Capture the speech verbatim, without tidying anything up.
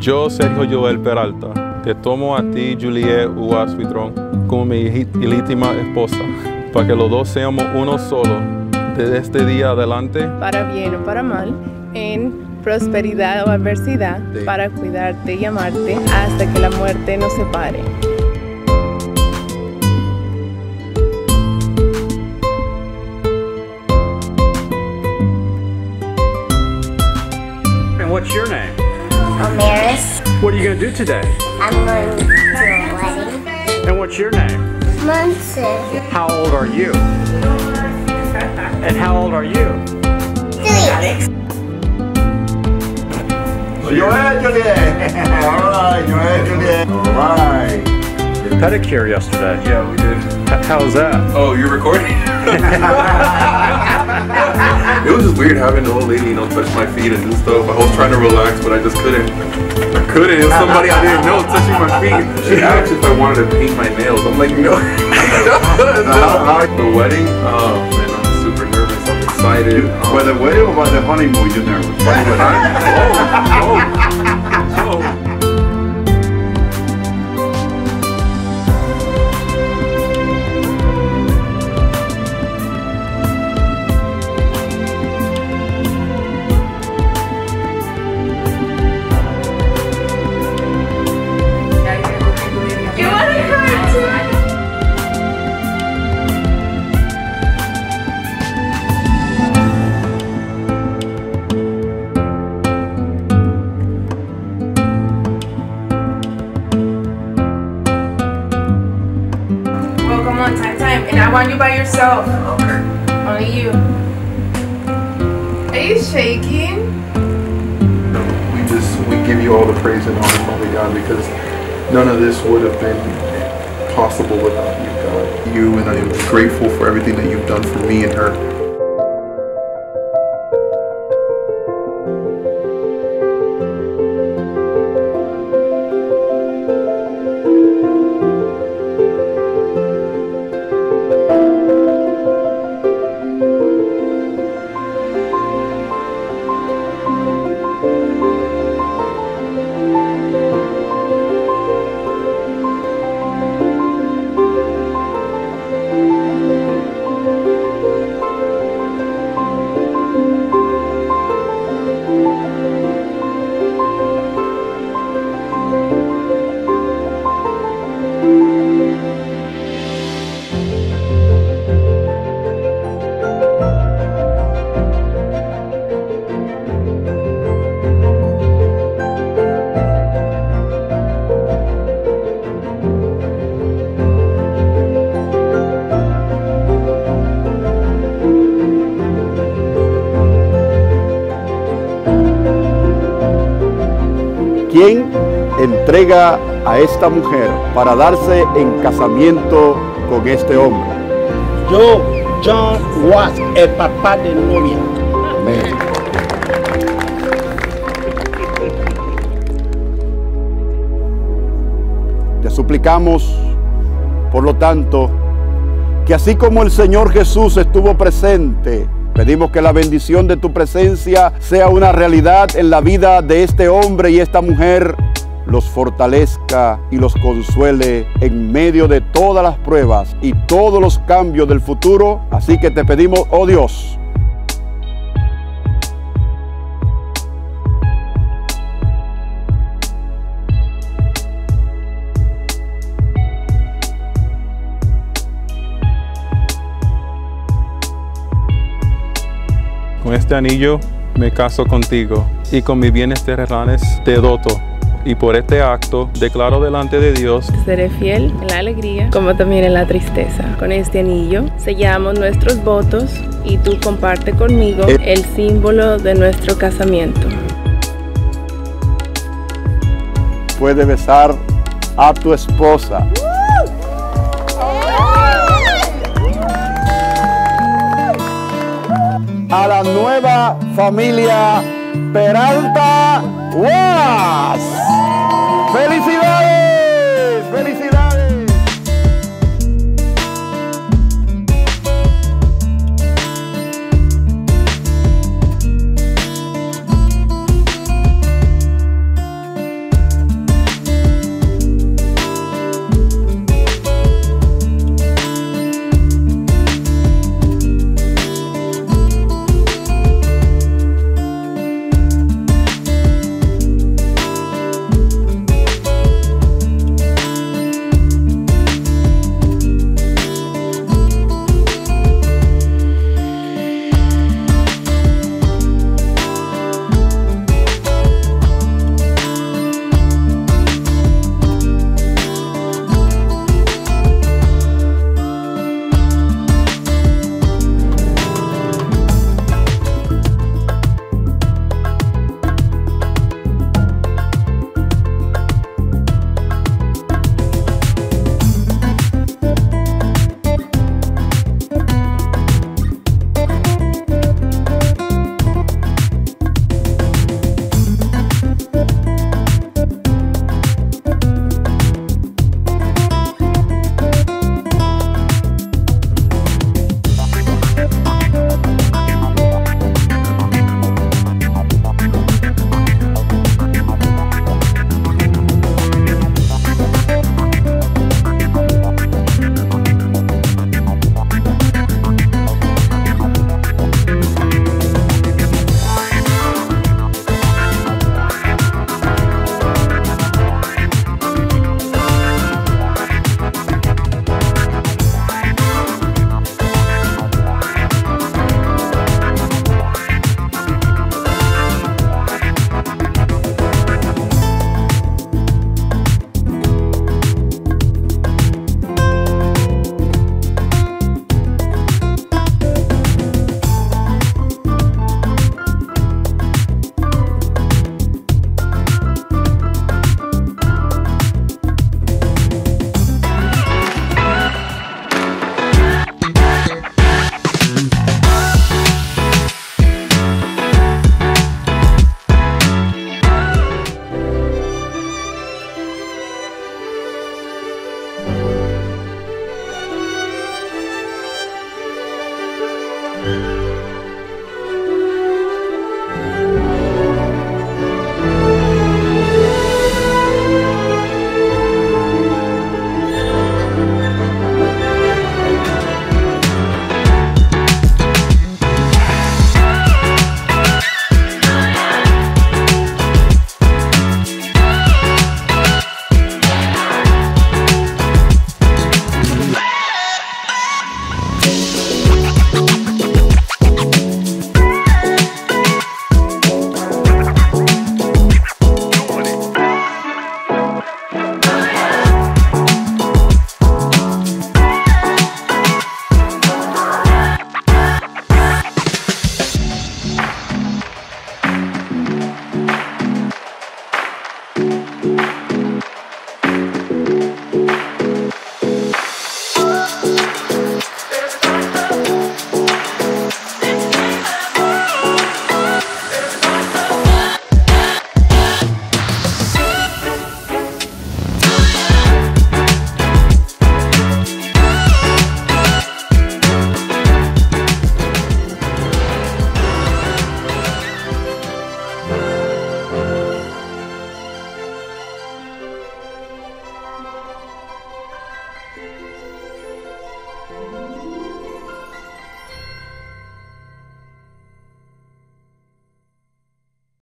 Yo, Sergio Joel Peralta, te tomo a ti, Julliet Ua Suidron, como mi ilegítima esposa, para que los dos seamos uno solo desde este día adelante. Para bien o para mal, en prosperidad o adversidad, Sí. para cuidarte y amarte hasta que la muerte nos separe. And what's your name? Amaris. What are you going to do today? I'm going to a wedding. And what's your name? Monse. How old are you? And how old are you? Three. Joel, Julliet! Alright, Joel, Julliet! Alright! Pedicure yesterday. Yeah, we did. H- How was that? Oh, you're recording? It was just weird having the old lady, you know, touch my feet and do stuff. I was trying to relax, but I just couldn't. I couldn't. It was somebody I didn't know touching my feet. She asked if I wanted to paint my nails. I'm like, no. No. The wedding, oh man, I'm super nervous. I'm excited. Um, By the wedding or by the honeymoon, you're nervous? oh, oh, oh. Well, come on, time, time. And I want you by yourself. Okay. Only you. Are you shaking? We just, we give you all the praise and honor, Father God, because none of this would have been possible without you, God. You, and I am grateful for everything that you've done for me and her. ¿Quién entrega a esta mujer para darse en casamiento con este hombre? Yo, John Watts, el papá de novia. Amén. Te suplicamos, por lo tanto, que así como el Señor Jesús estuvo presente, pedimos que la bendición de tu presencia sea una realidad en la vida de este hombre y esta mujer, los fortalezca y los consuele en medio de todas las pruebas y todos los cambios del futuro. Así que te pedimos, oh Dios, con este anillo me caso contigo y con mis bienes terrenales te doto. Y por este acto declaro delante de Dios Seré fiel en la alegría como también en la tristeza. Con este anillo sellamos nuestros votos y tú comparte conmigo el símbolo de nuestro casamiento. puede besar a tu esposa. A la nueva familia Peralta. ¡Guas! ¡Felicidades!